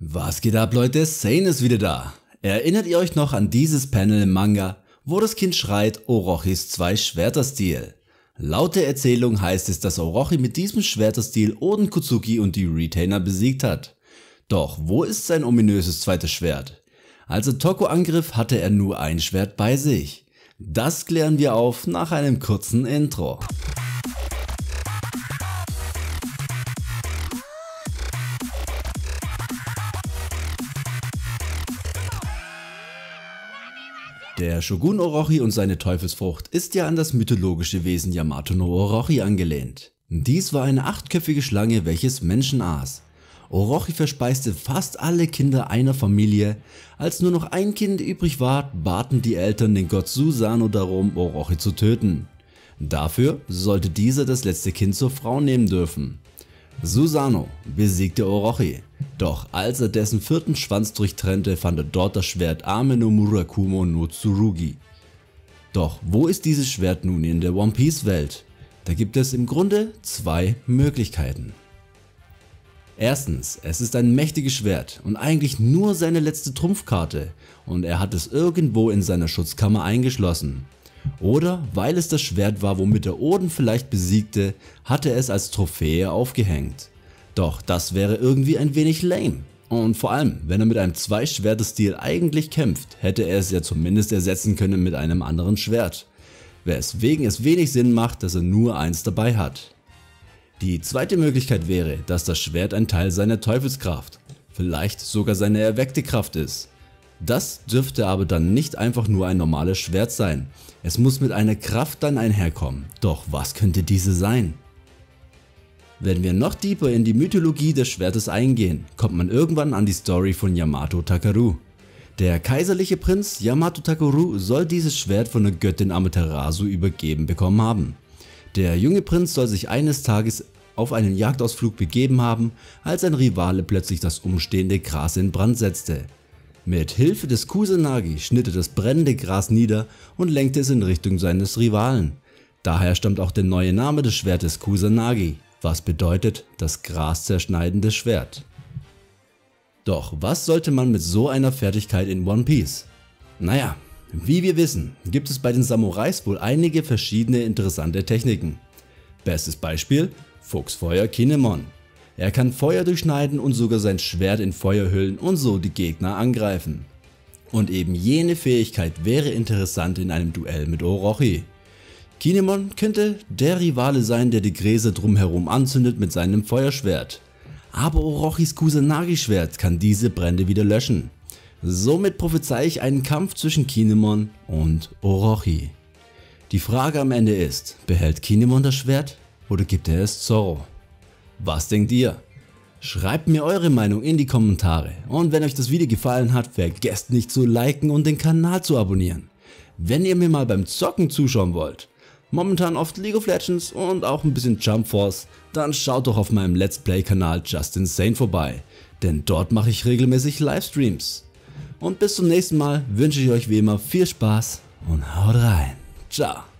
Was geht ab, Leute? Sane ist wieder da. Erinnert ihr euch noch an dieses Panel im Manga, wo das Kind schreit Orochis 2 Schwerterstil? Laut der Erzählung heißt es, dass Orochi mit diesem Schwerterstil Oden Kozuki und die Retainer besiegt hat. Doch wo ist sein ominöses zweites Schwert? Als er Toko angriff, hatte er nur ein Schwert bei sich. Das klären wir auf nach einem kurzen Intro. Der Shogun Orochi und seine Teufelsfrucht ist ja an das mythologische Wesen Yamato no Orochi angelehnt. Dies war eine 8-köpfige Schlange, welches Menschen aß. Orochi verspeiste fast alle Kinder einer Familie. Als nur noch ein Kind übrig war, baten die Eltern den Gott Susano darum, Orochi zu töten. Dafür sollte dieser das letzte Kind zur Frau nehmen dürfen. Susano besiegte Orochi, doch als er dessen 4. Schwanz durchtrennte, fand er dort das Schwert Ame no Murakumo no Tsurugi. Doch wo ist dieses Schwert nun in der One Piece Welt? Da gibt es im Grunde 2 Möglichkeiten. Erstens, es ist ein mächtiges Schwert und eigentlich nur seine letzte Trumpfkarte und er hat es irgendwo in seiner Schutzkammer eingeschlossen. Oder weil es das Schwert war, womit er Oden vielleicht besiegte, hatte er es als Trophäe aufgehängt. Doch das wäre irgendwie ein wenig lame. Und vor allem, wenn er mit einem 2-Schwertesstil eigentlich kämpft, hätte er es ja zumindest ersetzen können mit einem anderen Schwert. Weswegen es wenig Sinn macht, dass er nur eins dabei hat. Die zweite Möglichkeit wäre, dass das Schwert ein Teil seiner Teufelskraft, vielleicht sogar seine erweckte Kraft ist. Das dürfte aber dann nicht einfach nur ein normales Schwert sein, es muss mit einer Kraft dann einherkommen, doch was könnte diese sein? Wenn wir noch tiefer in die Mythologie des Schwertes eingehen, kommt man irgendwann an die Story von Yamato Takeru. Der kaiserliche Prinz Yamato Takeru soll dieses Schwert von der Göttin Amaterasu übergeben bekommen haben. Der junge Prinz soll sich eines Tages auf einen Jagdausflug begeben haben, als ein Rivale plötzlich das umstehende Gras in Brand setzte. Mit Hilfe des Kusanagi schnitt er das brennende Gras nieder und lenkte es in Richtung seines Rivalen. Daher stammt auch der neue Name des Schwertes Kusanagi, was bedeutet das Gras zerschneidendes Schwert. Doch was sollte man mit so einer Fertigkeit in One Piece? Naja, wie wir wissen, gibt es bei den Samurais wohl einige verschiedene interessante Techniken. Bestes Beispiel: Fuchsfeuer Kinemon. Er kann Feuer durchschneiden und sogar sein Schwert in Feuer hüllen und so die Gegner angreifen. Und eben jene Fähigkeit wäre interessant in einem Duell mit Orochi. Kinemon könnte der Rivale sein, der die Gräser drumherum anzündet mit seinem Feuerschwert. Aber Orochis Kusanagi-Schwert kann diese Brände wieder löschen. Somit prophezei ich einen Kampf zwischen Kinemon und Orochi. Die Frage am Ende ist, behält Kinemon das Schwert oder gibt er es Zoro? Was denkt ihr? Schreibt mir eure Meinung in die Kommentare und wenn euch das Video gefallen hat, vergesst nicht zu liken und den Kanal zu abonnieren. Wenn ihr mir mal beim Zocken zuschauen wollt, momentan oft League of Legends und auch ein bisschen Jump Force, dann schaut doch auf meinem Let's Play Kanal Justin Sane vorbei, denn dort mache ich regelmäßig Livestreams. Und bis zum nächsten Mal wünsche ich euch wie immer viel Spaß und haut rein. Ciao.